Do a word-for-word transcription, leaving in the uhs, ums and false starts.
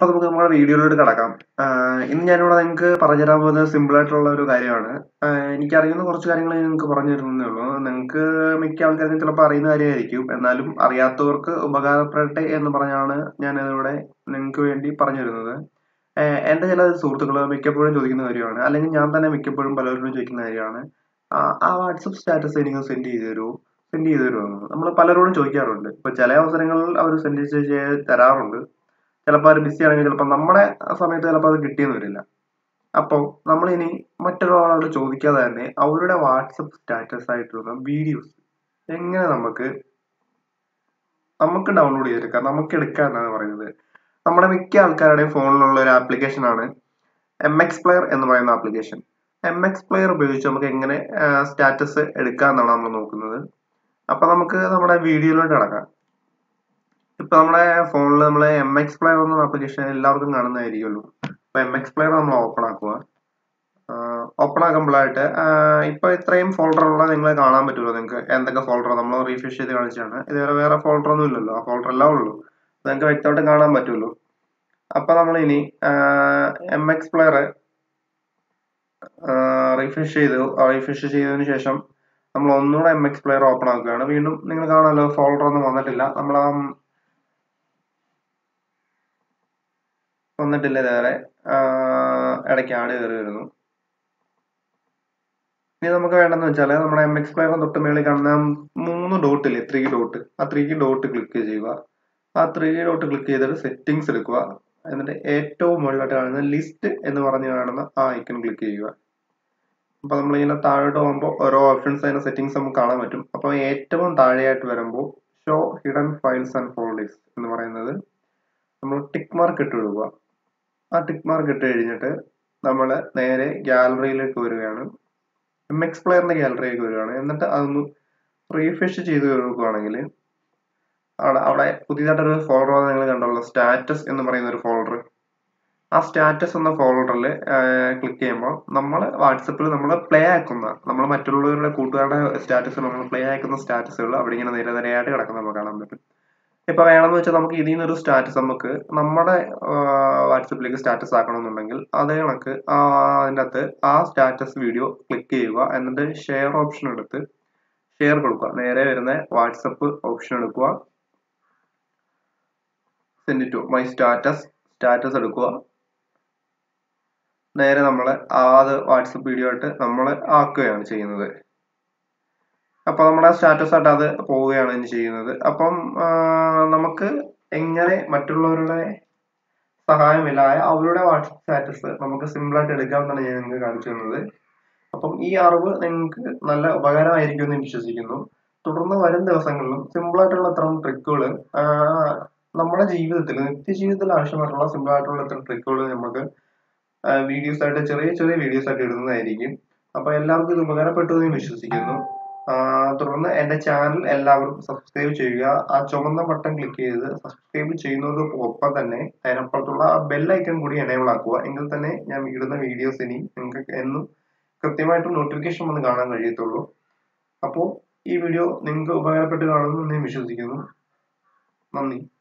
അപ്പോൾ നമുക്ക് നമ്മുടെ വീഡിയോയിലോട്ട് കടക്കാം. ഇന്ന് ഞാനിവിടെ നിങ്ങൾക്ക് പറഞ്ഞുതരാൻ പോകുന്നത് സിമ്പിൾ ആയിട്ടുള്ള ഒരു കാര്യമാണ്. എനിക്കറിയുന്ന കുറച്ച് കാര്യങ്ങൾ നിങ്ങൾക്ക് പറഞ്ഞു തരുന്നേ ഉള്ളൂ. നിങ്ങൾക്ക് മിക്ക ആൾക്കാർക്കും ചിലപ്പോൾ അറിയുന്ന കാര്യമായിരിക്കും, എന്നാലും അറിയാത്തവർക്ക് ഉപകാരപ്പെടട്ടെ എന്ന് പറഞ്ഞാണ് ഞാനിവിടെ നിങ്ങൾക്ക് വേണ്ടി പറഞ്ഞു തരുന്നത്. എൻ്റെ ചില സുഹൃത്തുക്കൾ മിക്കപ്പോഴും ചോദിക്കുന്ന കാര്യമാണ്, അല്ലെങ്കിൽ ഞാൻ തന്നെ മിക്കപ്പോഴും പലരോടും ചോദിക്കുന്ന കാര്യമാണ്, ആ വാട്സപ്പ് സ്റ്റാറ്റസ് എനിക്ക് സെൻഡ് ചെയ്ത് തരുമോ സെൻഡ് ചെയ്ത് തരുമോ നമ്മൾ പലരോടും ചോദിക്കാറുണ്ട്. ഇപ്പോൾ ചില അവസരങ്ങളിൽ അവർ സെൻഡ് ചെയ്ത് തരാറുണ്ട്. ചിലപ്പോൾ അത് ബിസി ആണെങ്കിൽ ചിലപ്പോൾ നമ്മുടെ സമയത്ത് ചിലപ്പോൾ അത് കിട്ടിയെന്ന് വരില്ല. അപ്പോൾ നമ്മളിനി മറ്റൊരാളോട് ചോദിക്കാതെ തന്നെ അവരുടെ വാട്സപ്പ് സ്റ്റാറ്റസ് ആയിട്ടുള്ള വീഡിയോസ് എങ്ങനെ നമുക്ക് നമുക്ക് ഡൗൺലോഡ് ചെയ്തെടുക്കാം, നമുക്ക് എടുക്കാം എന്നാണ് പറയുന്നത്. നമ്മുടെ മിക്ക ആൾക്കാരുടെയും ഫോണിലുള്ള ഒരു ആപ്ലിക്കേഷനാണ് എം എക്സ് പ്ലെയർ എന്ന് പറയുന്ന ആപ്ലിക്കേഷൻ. എം എക്സ് പ്ലെയർ ഉപയോഗിച്ച് നമുക്ക് എങ്ങനെ സ്റ്റാറ്റസ് എടുക്കാം എന്നാണ് നമ്മൾ നോക്കുന്നത്. അപ്പോൾ നമുക്ക് നമ്മുടെ വീഡിയോയിലോട്ട് കിടക്കാം. ഇപ്പൊ നമ്മുടെ ഫോണിൽ നമ്മൾ എം എക്സ് പ്ലെയർ എന്ന ആപ്ലിക്കേഷൻ എല്ലാവർക്കും കാണുന്നതായിരിക്കുമല്ലോ. അപ്പൊ എം എക്സ് പ്ലെയർ നമ്മൾ ഓപ്പൺ ആക്കുക. ഓപ്പൺ ആക്കുമ്പോഴായിട്ട് ഇപ്പൊ ഇത്രയും ഫോൾഡർ ഉള്ള നിങ്ങൾ കാണാൻ പറ്റുമല്ലോ. നിങ്ങൾക്ക് എന്തൊക്കെ ഫോൾഡർ നമ്മൾ റീഫ്രഷ് ചെയ്ത് കാണിച്ചാണ്. ഇതുവരെ വേറെ ഫോൾഡർ ഒന്നും ഇല്ലല്ലോ, ആ ഫോൾഡർ എല്ലാം ഉള്ളൂ. നിങ്ങൾക്ക് വ്യക്തമായിട്ട് കാണാൻ പറ്റുമല്ലോ. അപ്പൊ നമ്മൾ ഇനി എം എക്സ് പ്ലെയർ റീഫ്രഷ് ചെയ്തു. റീഫ്രഷ് ചെയ്തതിനു ശേഷം നമ്മൾ ഒന്നുകൂടെ എം എക്സ് പ്ലെയർ ഓപ്പൺ ആക്കുകയാണ്. വീണ്ടും നിങ്ങൾ കാണാമല്ലോ, ഫോൾഡർ ഒന്നും വന്നിട്ടില്ല. നമ്മൾ ആ വന്നിട്ടില്ല ഇതേവരെ. ഇടയ്ക്ക് ആഡ് കയറി വരുന്നു. ഇനി നമുക്ക് വേണ്ടെന്ന് വെച്ചാൽ നമ്മുടെ എം എക്സ് പ്ലെയർ തൊട്ട് മേളിൽ കാണുന്ന മൂന്ന് ഡോട്ടില്ലേ, ത്രീ ഡോട്ട്, ആ ത്രീ ഡോട്ട് ക്ലിക്ക് ചെയ്യുക. ആ ത്രീ ഡോട്ട് ക്ലിക്ക് ചെയ്തിട്ട് സെറ്റിംഗ്സ് എടുക്കുക. എന്നിട്ട് ഏറ്റവും മുകളിലായിട്ട് കാണുന്ന ലിസ്റ്റ് എന്ന് പറഞ്ഞ് കാണുന്ന ആ ഐക്കൺ ക്ലിക്ക് ചെയ്യുക. അപ്പൊ നമ്മളിങ്ങനെ താഴോട്ട് പോകുമ്പോൾ ഓരോ ഓപ്ഷൻസ് അതിന്റെ സെറ്റിംഗ്സ് നമുക്ക് കാണാൻ പറ്റും. അപ്പൊ ഏറ്റവും താഴെയായിട്ട് വരുമ്പോൾ show hidden files and folders എന്ന് പറയുന്നത് നമ്മൾ ടിക്ക് മാർക്ക് ഇട്ട് കൊടുക്കുക. ആ ടിക്ക് മാർക്ക് ഇട്ട് കഴിഞ്ഞിട്ട് നമ്മൾ നേരെ ഗാലറിയിലേക്ക് വരികയാണ്. എം എക്സ് പ്ലെയറിന്റെ ഗാലറിയിലേക്ക് വരികയാണ്. എന്നിട്ട് അതൊന്ന് റീഫ്രഷ് ചെയ്ത് കൊടുക്കുകയാണെങ്കിൽ അവിടെ അവിടെ പുതിയതായിട്ടൊരു ഫോൾഡർ നിങ്ങൾ കണ്ടല്ലോ, സ്റ്റാറ്റസ് എന്ന് പറയുന്ന ഒരു ഫോൾഡർ. ആ സ്റ്റാറ്റസ് എന്ന ഫോൾഡറിൽ ക്ലിക്ക് ചെയ്യുമ്പോൾ നമ്മൾ വാട്സപ്പിൽ നമ്മൾ പ്ലേ ആക്കുന്ന, നമ്മൾ മറ്റുള്ളവരുടെ കൂട്ടുകാരുടെ സ്റ്റാറ്റസ് നമ്മൾ പ്ലേ ആക്കുന്ന സ്റ്റാറ്റസുകൾ അവിടെ ഇങ്ങനെ നിര നിരയായിട്ട് കിടക്കുന്ന നമുക്ക് കാണാൻ പറ്റും. ഇപ്പൊ വേണമെന്ന് വെച്ചാൽ നമുക്ക് ഇതിൽ നിന്നൊരു സ്റ്റാറ്റസ് നമുക്ക് നമ്മുടെ വാട്സപ്പിലേക്ക് സ്റ്റാറ്റസ് ആക്കണമെന്നുണ്ടെങ്കിൽ അതേ കണക്ക് അതിൻ്റെ അകത്ത് ആ സ്റ്റാറ്റസ് വീഡിയോ ക്ലിക്ക് ചെയ്യുക. എന്നിട്ട് ഷെയർ ഓപ്ഷൻ എടുത്ത് ഷെയർ കൊടുക്കുക. നേരെ വരുന്ന വാട്സപ്പ് ഓപ്ഷൻ എടുക്കുക, send to my status status എടുക്കുക. നേരെ നമ്മൾ അത് വാട്സപ്പ് വീഡിയോ ആയിട്ട് നമ്മൾ ആക്കുകയാണ് ചെയ്യുന്നത്. അപ്പൊ നമ്മുടെ സ്റ്റാറ്റസ് ആയിട്ട് അത് പോവുകയാണ് ഇനി ചെയ്യുന്നത്. അപ്പം നമുക്ക് എങ്ങനെ മറ്റുള്ളവരുടെ സഹായമില്ലാതെ അവരുടെ വാട്സപ്പ് സ്റ്റാറ്റസ് നമുക്ക് സിമ്പിൾ ആയിട്ട് എടുക്കാമെന്നാണ് ഞാൻ നിങ്ങൾക്ക് കാണിച്ചു തന്നത്. അപ്പം ഈ അറിവ് നിങ്ങൾക്ക് നല്ല ഉപകാരമായിരിക്കും എന്ന് വിശ്വസിക്കുന്നു. തുടർന്ന് വരും ദിവസങ്ങളിലും സിമ്പിൾ ആയിട്ടുള്ള ഇത്തരം ട്രിക്കുകൾ നമ്മുടെ ജീവിതത്തിൽ നിത്യജീവിതത്തിൽ ആവശ്യമായിട്ടുള്ള സിമ്പിൾ ആയിട്ടുള്ള ഇത്തരം ട്രിക്കുകൾ നമുക്ക് വീഡിയോസ് ആയിട്ട് ചെറിയ ചെറിയ വീഡിയോസ് ആയിട്ട് ഇടുന്നതായിരിക്കും. അപ്പൊ എല്ലാവർക്കും ഇത് ഉപകാരപ്പെട്ടു എന്ന് വിശ്വസിക്കുന്നു. തുടർന്ന് എന്റെ ചാനൽ എല്ലാവരും സബ്സ്ക്രൈബ് ചെയ്യുക. ആ ചുവന്ന ബട്ടൺ ക്ലിക്ക് ചെയ്ത് സബ്സ്ക്രൈബ് ചെയ്യുന്നതോടൊപ്പം തന്നെ അതിനപ്പുറത്തുള്ള ബെൽ ഐക്കൺ കൂടി എനേബിൾ ആക്കുക. എങ്കിൽ തന്നെ ഞാൻ ഇടുന്ന വീഡിയോസ് ഇനി നിങ്ങൾക്ക് എന്നും കൃത്യമായിട്ട് നോട്ടിഫിക്കേഷൻ വന്ന് കാണാൻ കഴിയത്തുള്ളൂ. അപ്പോൾ ഈ വീഡിയോ നിങ്ങൾക്ക് ഉപകാരപ്പെട്ട് കാണുമെന്ന് ഞാൻ വിശ്വസിക്കുന്നു. നന്ദി.